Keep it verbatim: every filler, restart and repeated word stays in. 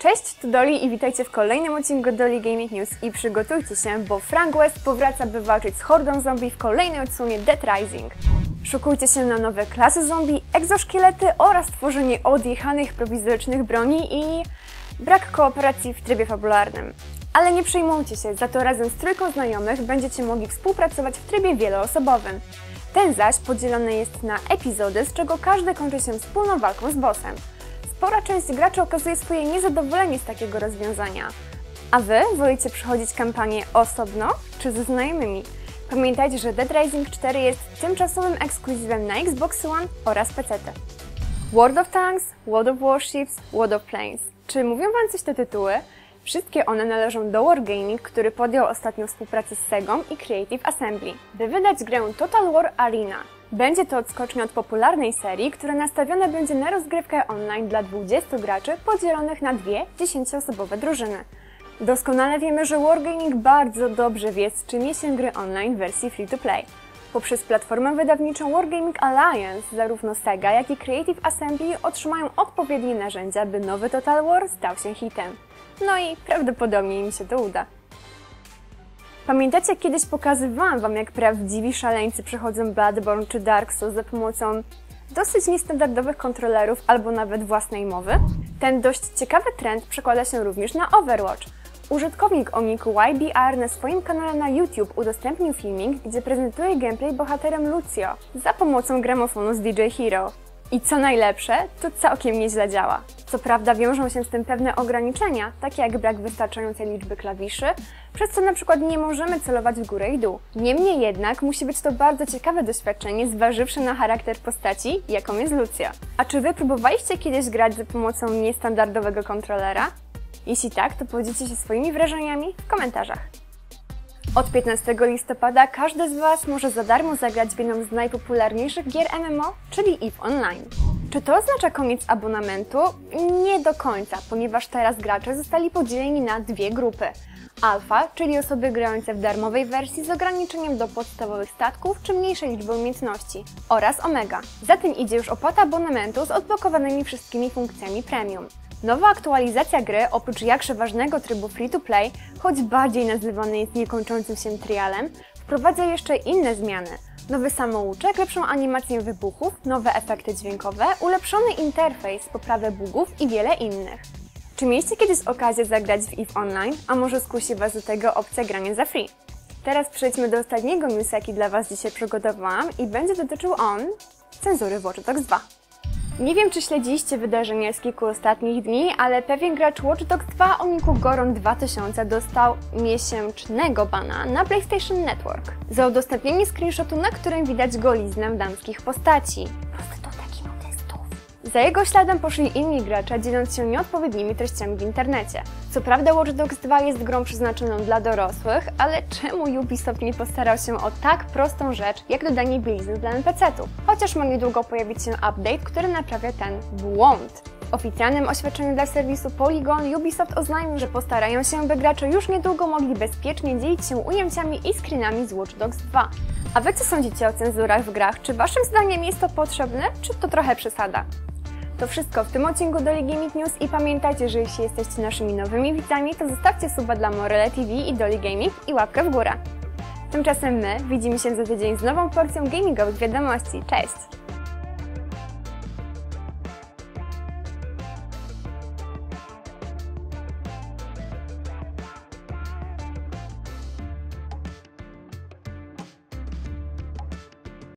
Cześć, tu Doli i witajcie w kolejnym odcinku Doli Gaming News i przygotujcie się, bo Frank West powraca, by walczyć z hordą zombie w kolejnej odsłonie Dead Rising. Szykujcie się na nowe klasy zombie, egzoszkielety oraz tworzenie odjechanych prowizorycznych broni i brak kooperacji w trybie fabularnym. Ale nie przejmujcie się, za to razem z trójką znajomych będziecie mogli współpracować w trybie wieloosobowym. Ten zaś podzielony jest na epizody, z czego każdy kończy się wspólną walką z bossem. Spora część graczy okazuje swoje niezadowolenie z takiego rozwiązania. A Wy wolicie przechodzić kampanię osobno czy ze znajomymi? Pamiętajcie, że Dead Rising cztery jest tymczasowym ekskluzywem na Xbox One oraz P C. World of Tanks, World of Warships, World of Planes. Czy mówią Wam coś te tytuły? Wszystkie one należą do Wargaming, który podjął ostatnio współpracę z Segą i Creative Assembly, by wydać grę Total War Arena. Będzie to odskocznia od popularnej serii, która nastawiona będzie na rozgrywkę online dla dwudziestu graczy podzielonych na dwie dziesięcioosobowe drużyny. Doskonale wiemy, że Wargaming bardzo dobrze wie, z czym je się gry online w wersji free-to-play. Poprzez platformę wydawniczą Wargaming Alliance zarówno Sega, jak i Creative Assembly otrzymają odpowiednie narzędzia, by nowy Total War stał się hitem. No i prawdopodobnie im się to uda. Pamiętacie, kiedyś pokazywałam Wam, jak prawdziwi szaleńcy przechodzą Bloodborne czy Dark Souls za pomocą dosyć niestandardowych kontrolerów albo nawet własnej mowy? Ten dość ciekawy trend przekłada się również na Overwatch. Użytkownik o niku Y B R na swoim kanale na YouTube udostępnił filmik, gdzie prezentuje gameplay bohaterem Lucio za pomocą gramofonu z D J Hero. I co najlepsze, to całkiem nieźle działa. Co prawda wiążą się z tym pewne ograniczenia, takie jak brak wystarczającej liczby klawiszy, przez co na przykład nie możemy celować w górę i dół. Niemniej jednak musi być to bardzo ciekawe doświadczenie, zważywszy na charakter postaci, jaką jest Lucio. A czy Wy próbowaliście kiedyś grać za pomocą niestandardowego kontrolera? Jeśli tak, to podzielcie się swoimi wrażeniami w komentarzach. Od piętnastego listopada każdy z Was może za darmo zagrać w jedną z najpopularniejszych gier M M O, czyli EVE Online. Czy to oznacza koniec abonamentu? Nie do końca, ponieważ teraz gracze zostali podzieleni na dwie grupy. Alpha, czyli osoby grające w darmowej wersji z ograniczeniem do podstawowych statków czy mniejszej liczby umiejętności, oraz Omega. Za tym idzie już opłata abonamentu z odblokowanymi wszystkimi funkcjami premium. Nowa aktualizacja gry, oprócz jakże ważnego trybu free-to-play, choć bardziej nazywany jest niekończącym się trialem, wprowadza jeszcze inne zmiany. Nowy samouczek, lepszą animację wybuchów, nowe efekty dźwiękowe, ulepszony interfejs, poprawę bugów i wiele innych. Czy mieliście kiedyś okazję zagrać w EVE Online, a może skusi Was do tego opcja grania za free? Teraz przejdźmy do ostatniego newsa, jaki dla Was dzisiaj przygotowałam i będzie dotyczył on cenzury w Watch Dogs dwa. Nie wiem, czy śledziliście wydarzenia z kilku ostatnich dni, ale pewien gracz Watch Dogs dwa o niku Goron dwa tysiące dostał miesięcznego bana na PlayStation Network za udostępnienie screenshotu, na którym widać goliznę damskich postaci. Prostytutek i nudystów. Za jego śladem poszli inni gracze, dzieląc się nieodpowiednimi treściami w internecie. Co prawda Watch Dogs dwa jest grą przeznaczoną dla dorosłych, ale czemu Ubisoft nie postarał się o tak prostą rzecz, jak dodanie bielizny dla N P C-ów? Chociaż ma niedługo pojawić się update, który naprawia ten błąd. W oficjalnym oświadczeniu dla serwisu Polygon Ubisoft oznajmił, że postarają się, by gracze już niedługo mogli bezpiecznie dzielić się ujęciami i screenami z Watch Dogs dwa. A Wy co sądzicie o cenzurach w grach? Czy Waszym zdaniem jest to potrzebne, czy to trochę przesada? To wszystko w tym odcinku Doli Gaming News i pamiętajcie, że jeśli jesteście naszymi nowymi widzami, to zostawcie suba dla Morele T V i Doli Gaming i łapkę w górę. Tymczasem my widzimy się za tydzień z nową porcją gamingowych wiadomości. Cześć!